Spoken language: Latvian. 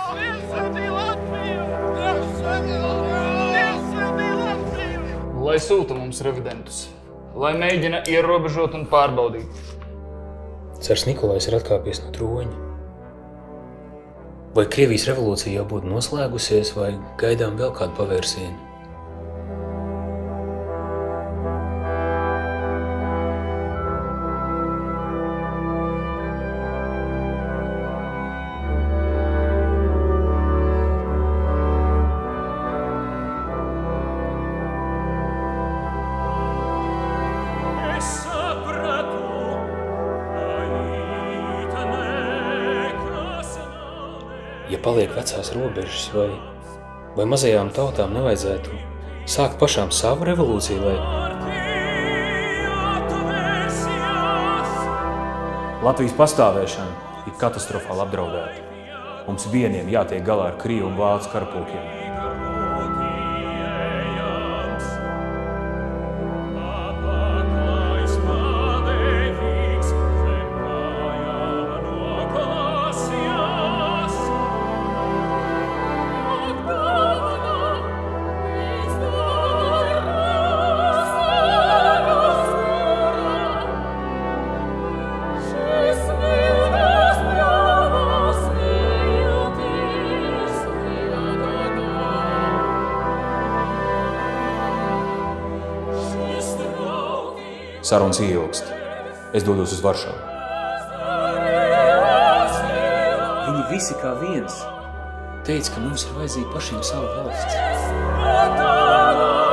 Lai sūta mums revidentus, lai mēģina ierobežot un pārbaudīt. Cars Nikolais ir atkāpies no troņa. Vai Krievijas revolūcija jau būtu noslēgusies, vai gaidām vēl kādu pavērsienu? Ja paliek vecās robežas, vai mazajām tautām nevajadzētu sākt pašām savu revolūciju, lai... Latvijas pastāvēšana ir katastrofāli apdraudēta. Mums vieniem jātiek galā ar Krievu un Vācu karapulkiem. Sarunas ieilgst. Es dodos uz Varšavu. Viņi visi kā viens teica, ka mums ir vajadzīga pašiem sava valsts.